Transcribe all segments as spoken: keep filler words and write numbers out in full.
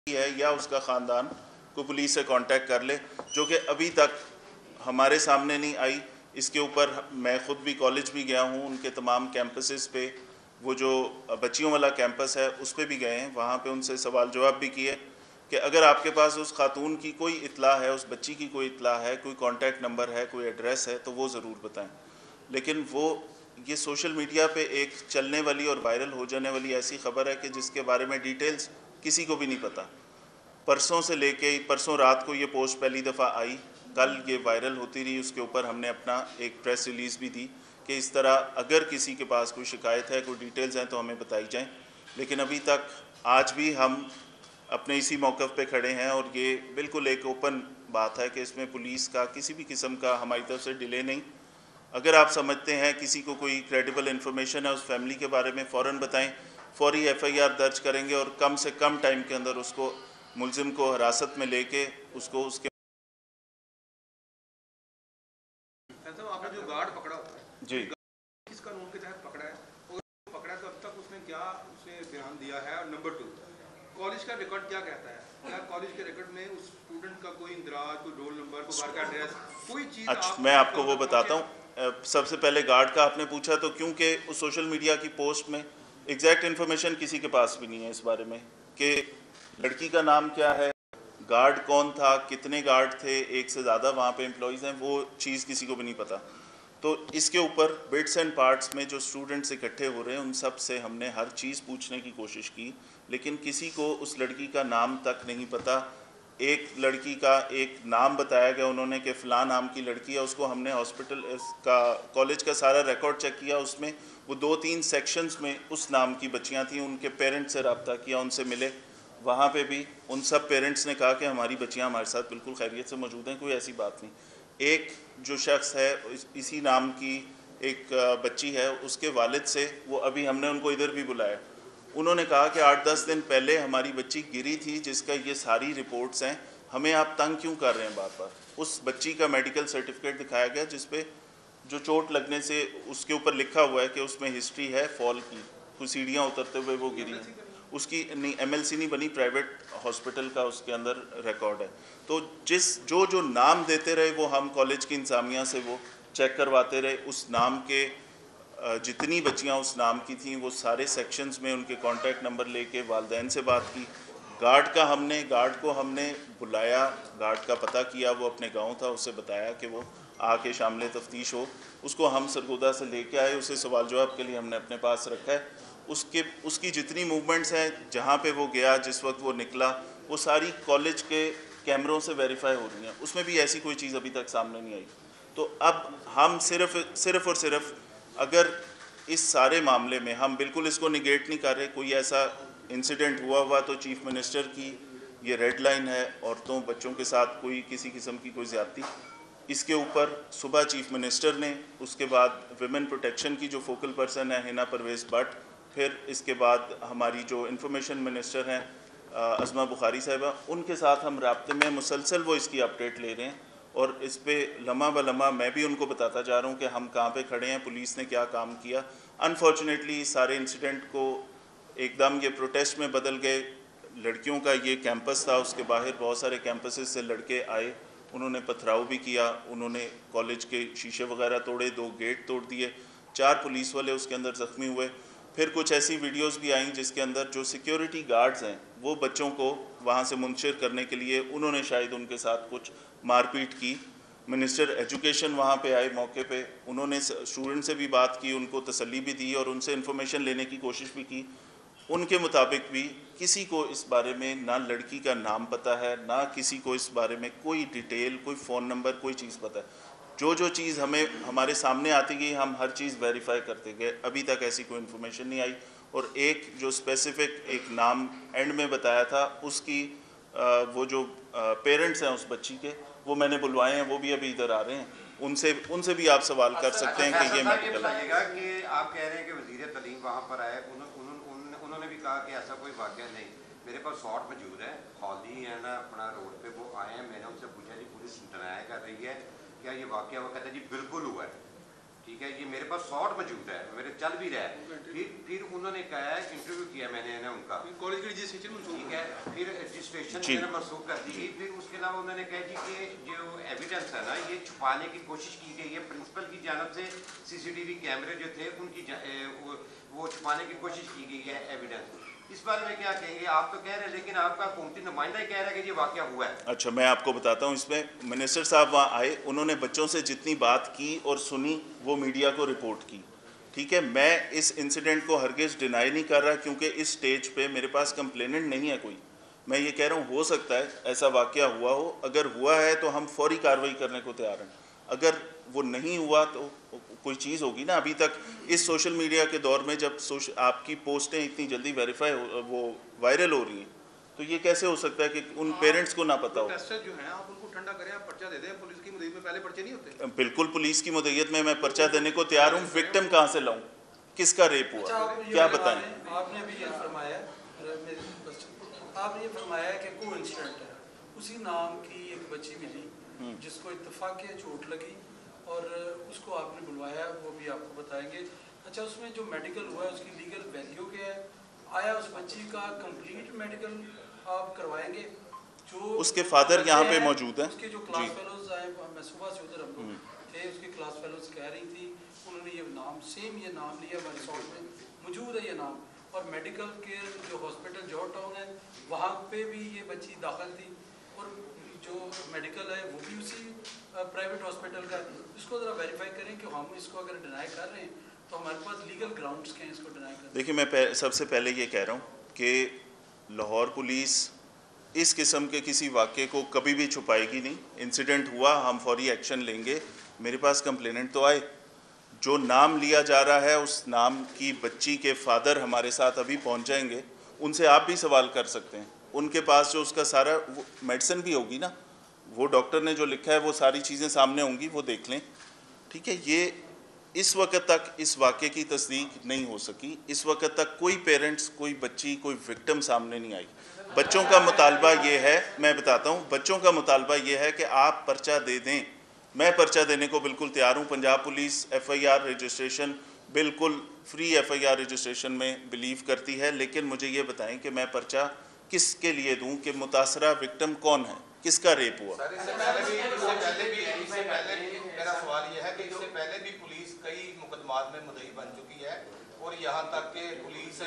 ہے یا اس کا خاندان کو پولیس سے کانٹیکٹ کر لے، جو کہ ابھی تک ہمارے سامنے نہیں آئی۔ اس کے اوپر میں خود بھی کالج بھی گیا ہوں، ان کے تمام کیمپسز پہ، وہ جو بچیوں والا کیمپس ہے اس پہ بھی گئے ہیں، وہاں پہ ان سے سوال جواب بھی کیے کہ اگر آپ کے پاس اس خاتون کی کوئی اطلاع ہے، اس بچی کی کوئی اطلاع ہے، کوئی کانٹیکٹ نمبر ہے، کوئی ایڈریس ہے تو وہ ضرور بتائیں۔ لیکن وہ یہ سوشل میڈیا پہ ایک چلنے والی اور وائرل ہو جانے والی ایسی خبر ہے کہ جس کے بارے میں ڈیٹیلز کسی کو بھی نہیں پتہ۔ پرسوں سے لے کے پرسوں رات کو یہ پوسٹ پہلی دفعہ آئی، کل یہ وائرل ہوتی رہی، اس کے اوپر ہم نے اپنا ایک پریس ریلیز بھی دی کہ اس طرح اگر کسی کے پاس کوئی شکایت ہے، کوئی ڈیٹیلز ہیں تو ہمیں بتائی جائیں۔ لیکن ابھی تک آج بھی ہم اپنے اسی موقف پہ کھڑے ہیں اور یہ بالکل ایک اوپن بات ہے کہ اس میں پولیس کا کسی بھی قسم کا ہماری طرف سے ڈیلے نہیں۔ اگر آپ سمجھتے ہیں کسی کو کوئی کریڈیبل انفارمیشن ہے اس فیملی کے بارے میں، فوراً بتائیں، فوری ایف آئی آر درج کریں گے اور کم سے کم ٹائم کے اندر اس کو ملزم کو حراست میں لے کے اس کو اس کے آپ نے جو گارڈ پکڑا جی کس قانون کے تحت پکڑا ہے اور پکڑا تو اب تک اس نے کیا اس نے بیان دیا ہے؟ اور نمبر ٹو، کالج کا ریکارڈ کیا کہتا ہے؟ کیا کالج کے ریکارڈ میں اس اسٹوڈنٹ کا کوئی اندراج، کوئی رول نمبر، کوئی بار کا ایڈریس، کوئی چیز؟ اچھا میں آپ کو وہ بتاتا ہوں۔ سب سے پہلے گارڈ کا آپ نے پوچھا تو کیونکہ اس سوشل میڈیا کی پوسٹ میں ایگزیکٹ انفارمیشن کسی کے پاس بھی نہیں ہے اس بارے میں کہ لڑکی کا نام کیا ہے، گارڈ کون تھا، کتنے گارڈ تھے، ایک سے زیادہ وہاں پہ امپلائیز ہیں، وہ چیز کسی کو بھی نہیں پتہ۔ تو اس کے اوپر بٹس اینڈ پارٹس میں جو اسٹوڈنٹس اکٹھے ہو رہے ہیں ان سب سے ہم نے ہر چیز پوچھنے کی کوشش کی، لیکن کسی کو اس لڑکی کا نام تک نہیں پتہ۔ ایک لڑکی کا ایک نام بتایا گیا انہوں نے کہ فلاں نام کی لڑکی ہے، اس کو ہم نے ہاسپٹل کا کالج کا سارا ریکارڈ چیک کیا، اس میں وہ دو تین سیکشنز میں اس نام کی بچیاں تھیں، ان کے پیرنٹس سے رابطہ کیا، ان سے ملے، وہاں پہ بھی ان سب پیرنٹس نے کہا کہ ہماری بچیاں ہمارے ساتھ بالکل خیریت سے موجود ہیں، کوئی ایسی بات نہیں۔ ایک جو شخص ہے اسی نام کی ایک بچی ہے، اس کے والد سے وہ ابھی ہم نے ان کو ادھر بھی بلایا، انہوں نے کہا کہ آٹھ دس دن پہلے ہماری بچی گری تھی جس کا یہ ساری رپورٹس ہیں، ہمیں آپ تنگ کیوں کر رہے ہیں بار بار۔ اس بچی کا میڈیکل سرٹیفکیٹ دکھایا گیا جس پہ جو چوٹ لگنے سے اس کے اوپر لکھا ہوا ہے کہ اس میں ہسٹری ہے فال کی، کوئی سیڑھیاں اترتے ہوئے وہ گری ہیں، اس کی نہیں ایم ایل سی نہیں بنی، پرائیویٹ ہاسپٹل کا اس کے اندر ریکارڈ ہے۔ تو جس جو جو نام دیتے رہے وہ ہم کالج کی انتظامیہ سے وہ چیک کرواتے رہے، اس نام کے جتنی بچیاں اس نام کی تھیں وہ سارے سیکشنز میں ان کے کانٹیکٹ نمبر لے کے والدین سے بات کی۔ گارڈ کا ہم نے گارڈ کو ہم نے بلایا، گارڈ کا پتہ کیا، وہ اپنے گاؤں تھا، اسے بتایا کہ وہ آ کے شامل تفتیش ہو، اس کو ہم سرگودا سے لے کے آئے، اسے سوال جواب کے لیے ہم نے اپنے پاس رکھا ہے۔ اس کے اس کی جتنی موومنٹس ہیں، جہاں پہ وہ گیا، جس وقت وہ نکلا، وہ ساری کالج کے کیمروں سے ویریفائی ہو رہی ہیں، اس میں بھی ایسی کوئی چیز ابھی تک سامنے نہیں آئی۔ تو اب ہم صرف صرف اور صرف اگر اس سارے معاملے میں ہم بالکل اس کو نگیٹ نہیں کر رہے، کوئی ایسا انسیڈنٹ ہوا ہوا تو چیف منسٹر کی یہ ریڈ لائن ہے، عورتوں بچوں کے ساتھ کوئی کسی قسم کی کوئی زیادتی، اس کے اوپر صبح چیف منسٹر نے، اس کے بعد ویمن پروٹیکشن کی جو فوکل پرسن ہے ہنا پرویز بٹ، پھر اس کے بعد ہماری جو انفارمیشن منسٹر ہیں عظمہ بخاری صاحبہ، ان کے ساتھ ہم رابطے میں مسلسل وہ اس کی اپڈیٹ لے رہے ہیں، اور اس پہ لمحہ بہ لمحہ میں بھی ان کو بتاتا جا رہا ہوں کہ ہم کہاں پہ کھڑے ہیں، پولیس نے کیا کام کیا۔ انفارچونیٹلی سارے انسیڈنٹ کو ایک دم یہ پروٹیسٹ میں بدل گئے۔ لڑکیوں کا یہ کیمپس تھا، اس کے باہر بہت سارے کیمپسز سے لڑکے آئے، انہوں نے پتھراؤ بھی کیا، انہوں نے کالج کے شیشے وغیرہ توڑے، دو گیٹ توڑ دیے، چار پولیس والے اس کے اندر زخمی ہوئے۔ پھر کچھ ایسی ویڈیوز بھی آئیں جس کے اندر جو سیکیورٹی گارڈز ہیں وہ بچوں کو وہاں سے منتشر کرنے کے لیے انہوں نے شاید ان کے ساتھ کچھ مار پیٹ کی۔ منسٹر ایجوکیشن وہاں پہ آئے موقع پہ، انہوں نے اسٹوڈنٹ سے بھی بات کی، ان کو تسلی بھی دی اور ان سے انفارمیشن لینے کی کوشش بھی کی۔ ان کے مطابق بھی کسی کو اس بارے میں نہ لڑکی کا نام پتہ ہے، نہ کسی کو اس بارے میں کوئی ڈیٹیل، کوئی فون نمبر، کوئی چیز پتہ ہے۔ جو جو چیز ہمیں ہمارے سامنے آتی گئی ہم ہر چیز ویریفائی کرتے گئے، ابھی تک ایسی کوئی انفارمیشن نہیں آئی۔ اور ایک جو اسپیسیفک ایک نام اینڈ میں بتایا تھا، اس کی وہ جو پیرنٹس ہیں اس بچی کے، وہ میں نے بلوائے ہیں، وہ بھی ابھی ادھر آ رہے ہیں، ان سے ان سے بھی آپ سوال کر سکتے ہیں کہ یہ میڈیکل ہے۔ کہ آپ کہہ رہے ہیں کہ وزیر تعلیم وہاں پر آئے، انہوں نے بھی کہا کہ ایسا کوئی واقعہ نہیں۔ میرے پاس شاٹ موجود ہے، خالدی ہے نا اپنا روڈ پہ وہ آئے ہیں، میں نے ان سے پوچھا جی پولیس ڈنائی کر رہی ہے کیا یہ واقعہ، وہ کہتے ہیں جی بالکل ہوا ہے۔ ٹھیک ہے, یہ میرے پاس شارٹ موجود ہے, میرے چل بھی رہا ہے. پھر پھر انہوں نے کہا ہے, انٹرویو کیا میں نے ان کا, کالج کی رجسٹریشن منسوخ, ٹھیک ہے, پھر رجسٹریشن میرا منسوخ کر دی گئی. پھر اس کے علاوہ انہوں نے کہا جی کہ جو ایویڈنس ہے نا یہ چھپانے کی کوشش کی گئی ہے پرنسپل کی جانب سے. سی سی ٹی وی کیمرے جو تھے ان کی وہ چھپانے کی کوشش کی گئی ہے ایویڈنس. اس بارے میں کیا کہیں گے؟ آپ تو کہہ رہے ہیں لیکن آپ کا حکومتی نمائندہ ہی کہہ رہا ہے کہ یہ واقعہ ہوا ہے. اچھا, میں آپ کو بتاتا ہوں, اس میں منسٹر صاحب وہاں آئے, انہوں نے بچوں سے جتنی بات کی اور سنی وہ میڈیا کو رپورٹ کی. ٹھیک ہے, میں اس انسیڈنٹ کو ہرگز ڈینائی نہیں کر رہا کیونکہ اس سٹیج پہ میرے پاس کمپلیننٹ نہیں ہے کوئی. میں یہ کہہ رہا ہوں ہو سکتا ہے ایسا واقعہ ہوا ہو, اگر ہوا ہے تو ہم فوری کارروائی کرنے کو تیار ہیں. اگر وہ نہیں ہوا تو کوئی چیز ہوگی نا. ابھی تک اس سوشل میڈیا کے دور میں جب آپ کی پوسٹیں اتنی جلدی ویریفائی وہ وائرل ہو رہی ہیں تو یہ کیسے ہو سکتا ہے کہ ان پیرنٹس کو نہ پتہ ہو. ٹیسٹر جو ہیں آپ ان کو ٹھنڈا کریں, آپ پرچہ دے دیں. پولیس کی مدعیت میں پہلے پرچے نہیں ہوتے. بالکل, پولیس کی مدعیت میں میں پرچہ دینے کو تیار ہوں. وکٹم کہاں سے لاؤں, کس کا ریپ ہوا, کیا بتائیں. آپ نے بھی یہ فرمایا, آپ نے یہ فرمایا کہ کو انسیڈنٹ ہے, اسی نام کی ایک بچی ملی جس کو اتفاق کے چوٹ لگی اور اس کو آپ نے بلوایا, وہ بھی آپ کو بتائیں گے. اچھا, اس میں جو میڈیکل ہوا ہے اس کی لیگل ویلیو کیا ہے؟ آیا اس بچی کا کمپلیٹ میڈیکل آپ کروائیں گے؟ جو اس کے فادر یہاں پہ موجود ہیں, اس کے جو کلاس فیلوز آئے, میں صبح سے ادھر ہم لوگ تھے, اس کے کلاس فیلوز کہہ رہی تھی انہوں نے یہ نام سیم یہ نام لیا, ہمارے ریسورٹ میں موجود ہے یہ نام. اور میڈیکل کیئر جو ہاسپٹل جارج ٹاؤن ہے وہاں پہ بھی یہ بچی داخل تھی, اور جو میڈیکل ہے وہ بھی اسی پرائیویٹ ہاسپٹل کا ہے. اس کو ذرا ویریفائی کریں کہ ہم اس کو اگر ڈینائی کر رہے ہیں تو ہمارے پاس لیگل گراؤنڈس کے ہیں اس کو ڈینائی کریں. دیکھیں, میں سب سے پہلے یہ کہہ رہا ہوں کہ لاہور پولیس اس قسم کے کسی واقعے کو کبھی بھی چھپائے گی نہیں. انسیڈنٹ ہوا, ہم فوری ایکشن لیں گے. میرے پاس کمپلیننٹ تو آئے, جو نام لیا جا رہا ہے اس نام کی بچی کے فادر ہمارے ساتھ ابھی پہنچ جائیں گے, ان سے آپ بھی سوال کر سکتے ہیں. ان کے پاس جو اس کا سارا میڈیسن بھی ہوگی نا, وہ ڈاکٹر نے جو لکھا ہے وہ ساری چیزیں سامنے ہوں گی, وہ دیکھ لیں. ٹھیک ہے, یہ اس وقت تک اس واقعے کی تصدیق نہیں ہو سکی. اس وقت تک کوئی پیرنٹس, کوئی بچی, کوئی وکٹم سامنے نہیں آئی. بچوں کا مطالبہ یہ ہے, میں بتاتا ہوں, بچوں کا مطالبہ یہ ہے کہ آپ پرچہ دے دیں. میں پرچہ دینے کو بالکل تیار ہوں. Punjab police F I R registration بالکل free F I R registration میں بلیو کرتی ہے, لیکن مجھے یہ بتائیں کہ میں پرچہ کس کے لیے دوں, کہ متاثرہ وکٹم کون ہے, کس کا ریپ ہوا. سر, اس سے پہلے بھی اس سے پہلے بھی اس سے پہلے بھی میرا سوال یہ ہے کہ اس سے پہلے بھی پولیس کئی مقدمات میں مدعی بن چکی ہے, اور یہاں تک کہ پولیس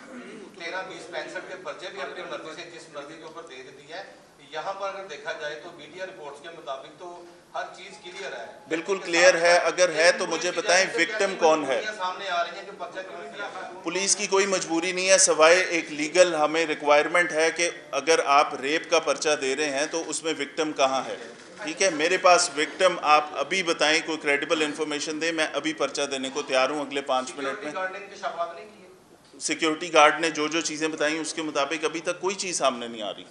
تیرہ بیس پینسٹھ کے پرچے بھی اپنی مرضی سے جس مرضی کے اوپر دے دیتی ہے. یہاں پر اگر دیکھا جائے تو میڈیا رپورٹس کے مطابق تو ہر چیز کلیئر ہے, بالکل کلیئر ہے. اگر ہے تو مجھے بتائیں وکٹم کون ہے. سامنے آ رہی ہیں کہ پرچہ کیوں نہیں کیا. پولیس کی کوئی مجبوری نہیں ہے, سوائے ایک لیگل ہمیں ریکوائرمنٹ ہے کہ اگر آپ ریپ کا پرچہ دے رہے ہیں تو اس میں وکٹم کہاں ہے. ٹھیک ہے, میرے پاس وکٹم آپ ابھی بتائیں, کوئی کریڈیبل انفارمیشن دیں, میں ابھی پرچہ دینے کو تیار ہوں اگلے پانچ منٹ میں. سیکیورٹی گارڈ نے جو جو چیزیں بتائیں اس کے مطابق ابھی تک کوئی چیز سامنے نہیں آ رہی.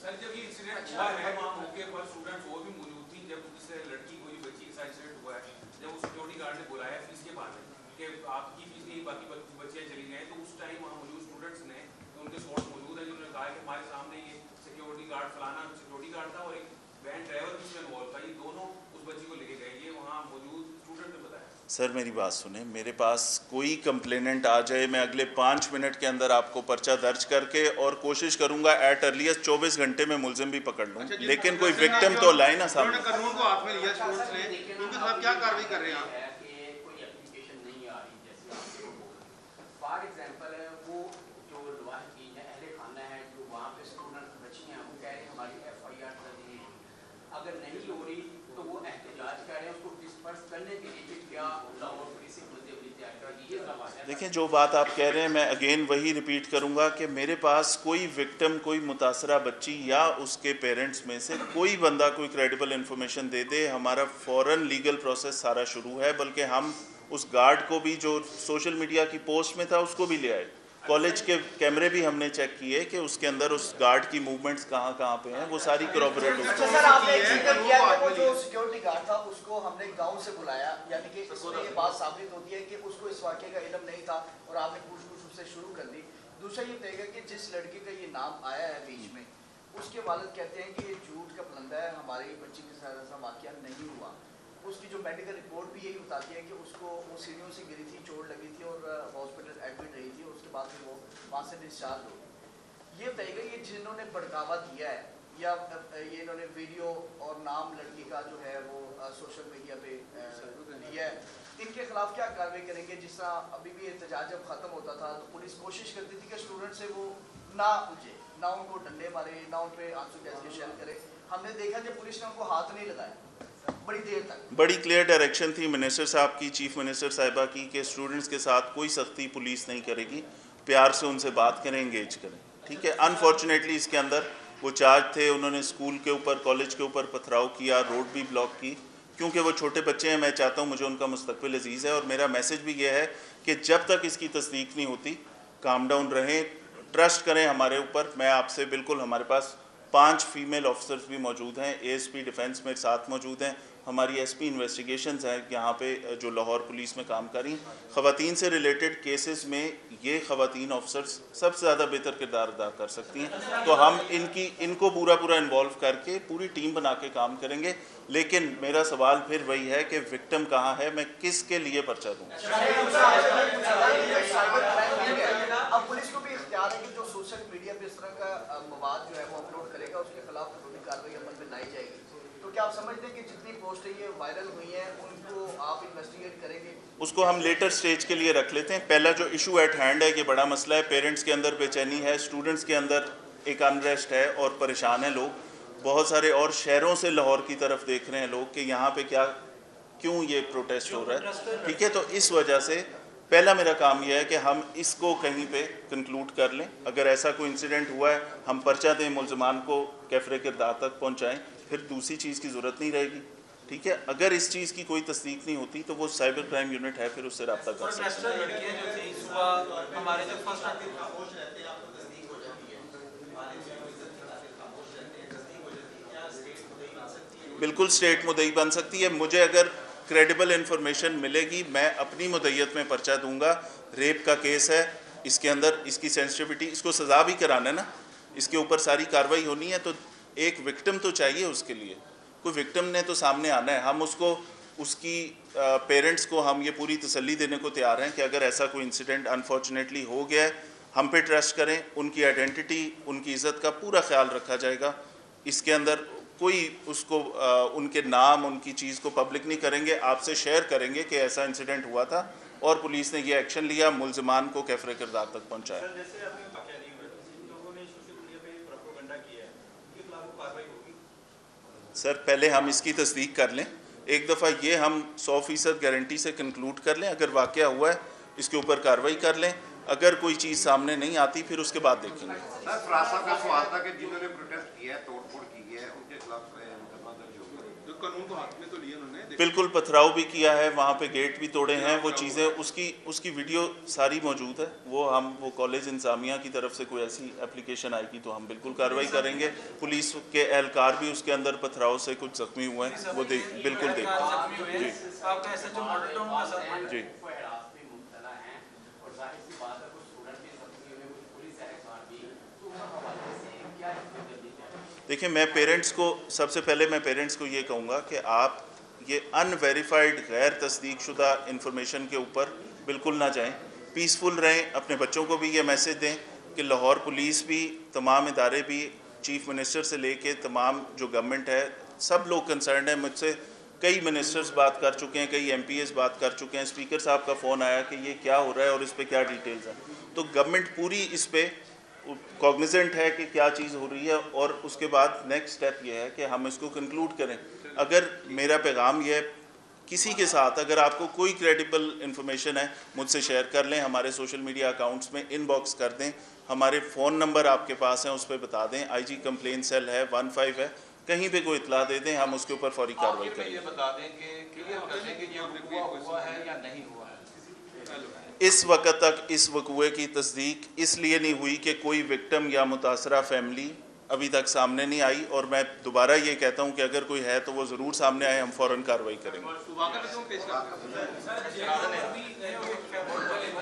سر میری بات سنیں, میرے پاس کوئی کمپلیننٹ آ جائے, میں اگلے پانچ منٹ کے اندر آپ کو پرچہ درج کر کے اور کوشش کروں گا ایٹ ارلیسٹ چوبیس گھنٹے میں ملزم بھی پکڑ لوں, لیکن کوئی وکٹم تو لائے نا سامنے. قانون کو ہاتھ میں لیا اسٹوڈنٹس نے, ان کے خلاف کیا کارروائی کر رہے ہیں آپ؟ کوئی اپلیکیشن نہیں آ رہی جیسے فار ایگزامپل ہے, وہ جو لواحقین ہے, اہل خانہ ہے, جو وہاں پہ اسٹوڈنٹ بچی ہیں, وہ کہہ رہے ہیں ہماری ایف آئی آر درج نہیں ہوئی. اگر نہیں ہو رہی تو وہ احتجاج کر رہے ہیں, اس کو ڈسپرس کرنے کے لیے کیا لاہور پولیس سے مدعی تیار کر دی. یہ سوال ہے. دیکھیں, جو بات آپ کہہ رہے ہیں میں اگین وہی ریپیٹ کروں گا کہ میرے پاس کوئی وکٹم, کوئی متاثرہ بچی یا اس کے پیرنٹس میں سے کوئی بندہ کوئی کریڈیبل انفارمیشن دے دے, ہمارا فوراً لیگل پروسیس سارا شروع ہے. بلکہ ہم اس گارڈ کو بھی جو سوشل میڈیا کی پوسٹ میں تھا اس کو بھی لے آئے. کالج کے کیمرے بھی ہم نے چیک کیے کہ اس کے اندر اس گارڈ کی موومنٹس کہاں کہاں پہ ہیں, وہ ساری کروبریٹ ہو. سر آپ نے ذکر کیا کہ وہ جو سیکیورٹی گارڈ تھا اس کو ہم نے گاؤں سے بلایا, یعنی کہ اس میں یہ بات ثابت ہوتی ہے کہ اس کو اس واقعے کا علم نہیں تھا اور آپ نے پوچھ پوچھ اس سے شروع کر دی. دوسرا یہ کہے گا کہ جس لڑکی کا یہ نام آیا ہے بیچ میں, اس کے والد کہتے ہیں کہ یہ جھوٹ کا پلندہ ہے, ہماری بچی کے ساتھ ایسا واقعہ نہیں ہوا. اس کی جو میڈیکل رپورٹ بھی یہی بتاتی ہے کہ اس کو وہ سیڑھیوں سے گری تھی, چوٹ لگی تھی اور ہاسپٹل ایڈمٹ رہی تھی, اور اس کے بعد پھر وہ وہاں سے ڈسچارج ہو گئی. یہ بتائیے گا یہ جنہوں نے بھڑکاوا دیا ہے یا یہ انہوں نے ویڈیو اور نام لڑکی کا جو ہے وہ سوشل میڈیا پہ لیا ہے, ان کے خلاف کیا کارروائی کریں گے؟ جس طرح ابھی بھی احتجاج جب ختم ہوتا تھا تو پولیس کوشش کرتی تھی کہ اسٹوڈنٹ سے وہ نہ پوچھے, نہ ان کو ڈنڈے مارے, نہ ان پہ آنسو گیس کے شیل کرے. ہم نے دیکھا کہ پولیس نے ان کو ہاتھ نہیں لگایا بڑی دیر تک. بڑی کلیئر ڈائریکشن تھی منسٹر صاحب کی, چیف منسٹر صاحبہ کی, کہ اسٹوڈنٹس کے ساتھ کوئی سختی پولیس نہیں کرے گی, پیار سے ان سے بات کریں, انگیج کریں. ٹھیک ہے. انفارچونیٹلی اس کے اندر وہ چارج تھے, انہوں نے اسکول کے اوپر, کالج کے اوپر پتھراؤ کیا, روڈ بھی بلاک کی, کیونکہ وہ چھوٹے بچے ہیں. میں چاہتا ہوں, مجھے ان کا مستقبل عزیز ہے, اور میرا میسج بھی یہ ہے کہ جب تک اس کی تصدیق نہیں ہوتی کام ڈاؤن رہیں, ٹرسٹ کریں ہمارے اوپر. میں آپ سے بالکل, ہمارے پاس پانچ فیمیل آفیسرز بھی موجود ہیں, اے ایس پی ڈیفنس میں ساتھ موجود ہیں, ہماری ایس پی انویسٹیگیشنز ہیں یہاں پہ جو لاہور پولیس میں کام کر رہی ہیں. خواتین سے ریلیٹڈ کیسز میں یہ خواتین آفیسرز سب سے زیادہ بہتر کردار ادا کر سکتی ہیں, تو ہم ان کی ان کو پورا پورا انوالو کر کے پوری ٹیم بنا کے کام کریں گے. لیکن میرا سوال پھر وہی ہے کہ وکٹم کہاں ہے, میں کس کے لیے پرچہ دوں؟ اب پولیس کو بھی اختیار ہے کہ جو سوشل میڈیا پہ اس طرح کا مواد جو ہے وہ اپلوڈ کرے گا, اس کے خلاف قانونی کارروائی عمل میں لائی جائے گی. تو کیا آپ سمجھتے ہیں کہ جتنی پوسٹیں یہ وائرل ہوئی ہیں ان کو آپ انویسٹیگیٹ کریں گے؟ اس کو ہم لیٹر سٹیج کے لیے رکھ لیتے ہیں. پہلا جو ایشو ایٹ ہینڈ ہے, یہ بڑا مسئلہ ہے, پیرنٹس کے اندر بے چینی ہے, اسٹوڈنٹس کے اندر ایک انریسٹ ہے اور پریشان ہیں لوگ. بہت سارے اور شہروں سے لاہور کی طرف دیکھ رہے ہیں لوگ کہ یہاں پہ کیا, کیوں یہ پروٹیسٹ ہو رہا ہے. ٹھیک ہے. تو اس وجہ سے پہلا میرا کام یہ ہے کہ ہم اس کو کہیں پہ کنکلوڈ کر لیں. اگر ایسا کوئی انسیڈنٹ ہوا ہے, ہم پرچہ دیں, ملزمان کو کیفرے کردار تک پہنچائیں, پھر دوسری چیز کی ضرورت نہیں رہے گی. ٹھیک ہے. اگر اس چیز کی کوئی تصدیق نہیں ہوتی تو وہ سائبر کرائم یونٹ ہے, پھر اس سے رابطہ کر سکتے ہیں. بالکل اسٹیٹ مدعی بن سکتی ہے. مجھے اگر کریڈیبل انفارمیشن ملے گی, میں اپنی مدعیت میں پرچہ دوں گا. ریپ کا کیس ہے, اس کے اندر اس کی سینسٹیوٹی, اس کو سزا بھی کرانا ہے نا, اس کے اوپر ساری کارروائی ہونی ہے. تو ایک وکٹم تو چاہیے, اس کے لیے کوئی وکٹم نے تو سامنے آنا ہے. ہم اس کو, اس کی پیرنٹس کو ہم یہ پوری تسلی دینے کو تیار ہیں کہ اگر ایسا کوئی انسیڈنٹ انفارچونیٹلی ہو گیا ہے, ہم پہ ٹرسٹ کریں, ان کی آئیڈینٹی, ان کی عزت کا پورا خیال رکھا جائے گا. اس کے اندر کوئی اس کو ان کے نام, ان کی چیز کو پبلک نہیں کریں گے. آپ سے شیئر کریں گے کہ ایسا انسیڈنٹ ہوا تھا اور پولیس نے یہ ایکشن لیا, ملزمان کو کیفرے کردار تک پہنچایا. سر پہلے ہم اس کی تصدیق کر لیں, ایک دفعہ یہ ہم سو فیصد گارنٹی سے کنکلوڈ کر لیں. اگر واقعہ ہوا ہے اس کے اوپر کارروائی کر لیں, اگر کوئی چیز سامنے نہیں آتی پھر اس کے بعد دیکھیں گے. سر فراز صاحب کا سوال تھا کہ جنہوں نے پروٹیسٹ کیا ہے, توڑ پھوڑ کی ہے, ان کے خلاف مقدمہ درج ہوگا. جو قانون کو ہاتھ میں تو لیا انہوں نے, بالکل پتھراؤ بھی کیا ہے, وہاں پہ گیٹ بھی توڑے ہیں, وہ چیزیں اس کی اس کی ویڈیو ساری موجود ہے. وہ ہم وہ کالج انتظامیہ کی طرف سے کوئی ایسی اپلیکیشن آئے گی تو ہم بالکل کارروائی کریں گے. پولیس کے اہلکار بھی اس کے اندر پتھراؤ سے کچھ زخمی ہوئے ہیں, وہ دیکھ بالکل دیکھ جی. دیکھیں, میں پیرنٹس کو, سب سے پہلے میں پیرنٹس کو یہ کہوں گا کہ آپ یہ ان ویریفائڈ غیر تصدیق شدہ انفارمیشن کے اوپر بالکل نہ جائیں. پیسفل رہیں. اپنے بچوں کو بھی یہ میسج دیں کہ لاہور پولیس بھی, تمام ادارے بھی, چیف منسٹر سے لے کے تمام جو گورنمنٹ ہے, سب لوگ کنسرنڈ ہیں. مجھ سے کئی منسٹرز بات کر چکے ہیں, کئی ایم پی ایز بات کر چکے ہیں. اسپیکر صاحب کا فون آیا کہ یہ کیا ہو رہا ہے اور اس پہ کیا ڈیٹیلز ہیں. تو گورنمنٹ پوری اس پہ کوگنیزنٹ ہے کہ کیا چیز ہو رہی ہے, اور اس کے بعد نیکسٹ سٹیپ یہ ہے کہ ہم اس کو کنکلوڈ کریں. اگر میرا پیغام یہ ہے, کسی کے ساتھ اگر آپ کو کوئی کریڈیبل انفارمیشن ہے, مجھ سے شیئر کر لیں, ہمارے سوشل میڈیا اکاؤنٹس میں ان باکس کر دیں, ہمارے فون نمبر آپ کے پاس ہیں, اس پہ بتا دیں. آئی جی کمپلین سیل ہے, ون فائیو ہے, کہیں پہ کوئی اطلاع دے دیں, ہم اس کے اوپر فوری کارروائی کریں گے. یہ بتا دیں کہ کلیئر کر دیں کہ یہ وقوع ہوا ہے یا نہیں ہوا ہے. اس وقت تک اس وقوعے کی تصدیق اس لیے نہیں ہوئی کہ کوئی وکٹم یا متاثرہ فیملی ابھی تک سامنے نہیں آئی, اور میں دوبارہ یہ کہتا ہوں کہ اگر کوئی ہے تو وہ ضرور سامنے آئے, ہم فوراً کارروائی کریں گے.